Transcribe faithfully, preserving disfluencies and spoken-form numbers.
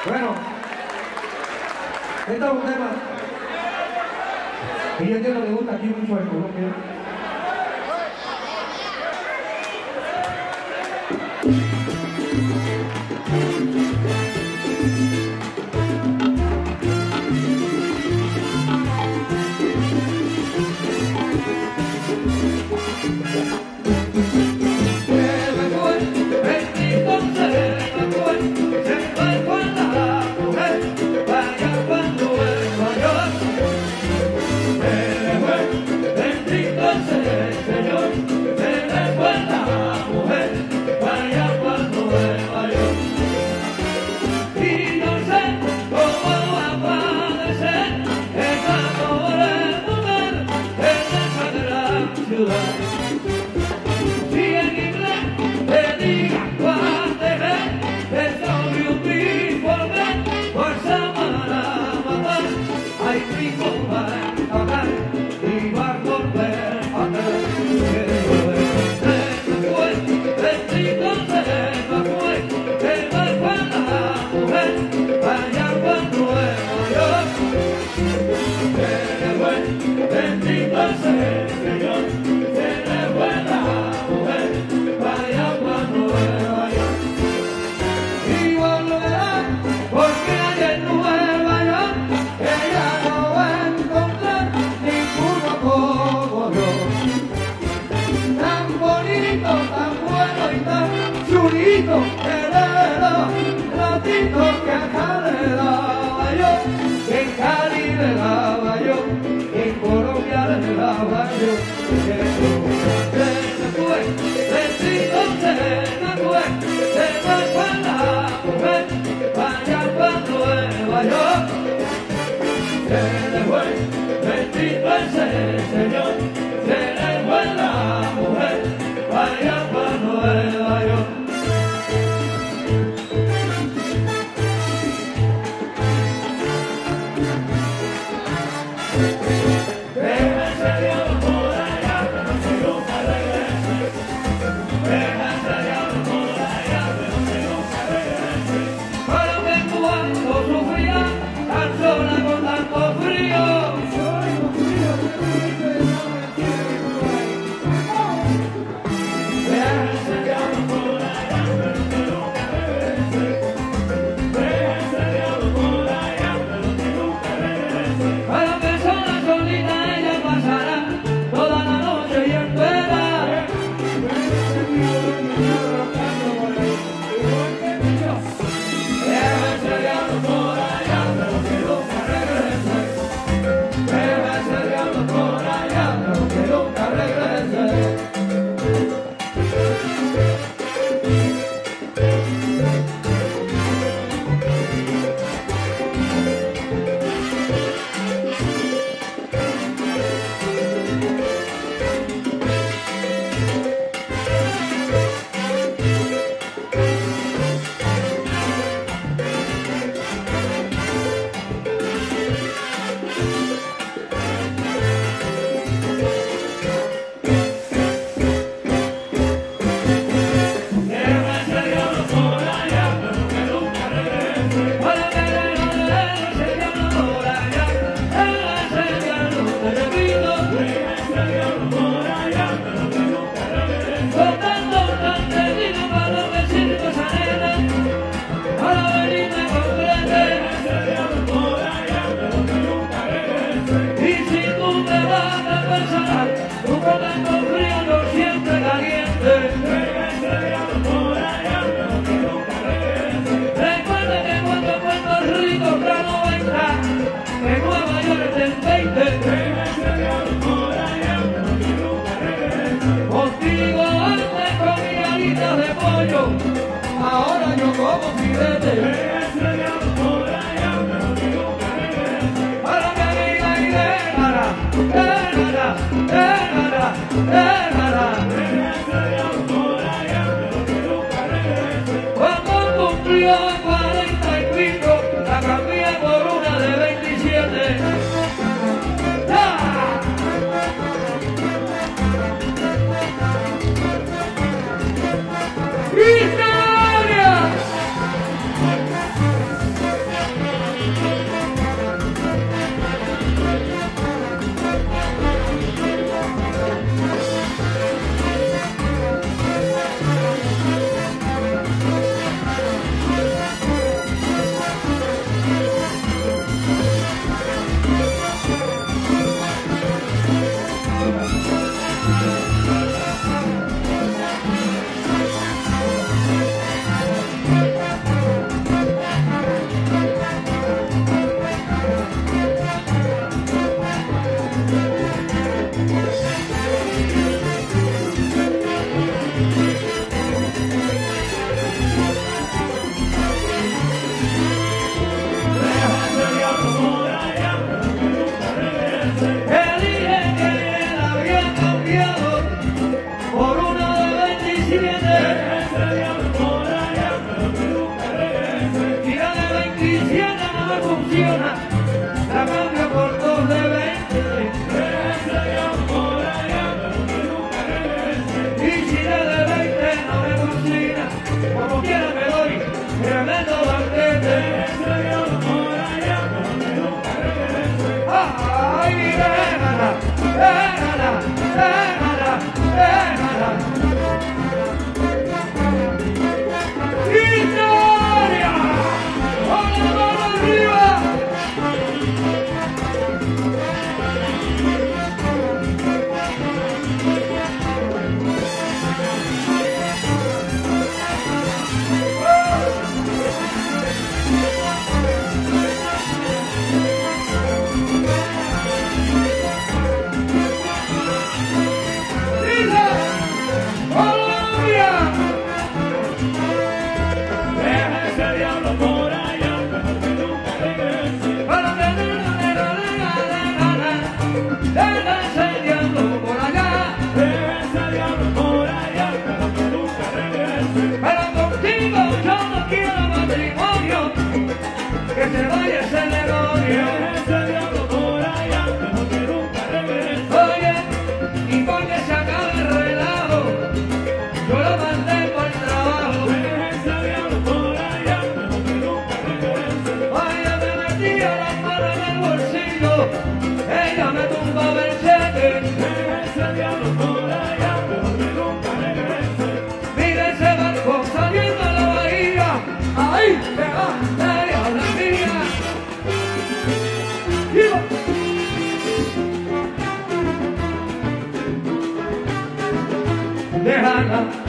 Bueno, este es un tema que yo entiendo que le gusta aquí mucho en Colombia. Señor, se le fue la mujer, vaya, vaya. Si la de veintisiete no me funciona, la cambio por dos de veinte. Y si la de veinte no me funciona, como quiera me doy tremendo banquete. Ay, déjala, déjala, déjala, déjala. ¡Historia! ¡Con la mano arriba! Que se vaya ese demonio, ese diablo por allá, mejor que nunca regrese. Oye, y para que se acabe el relajo, yo lo mandé por el trabajo. Ese diablo por allá, mejor que nunca regrese. Oye, me metía las manos en el bolsillo, ella me tumbaba el cheque. Ese diablo por allá, mejor que nunca regrese. Mira ese barco saliendo a la bahía, ahí se va. Déjala.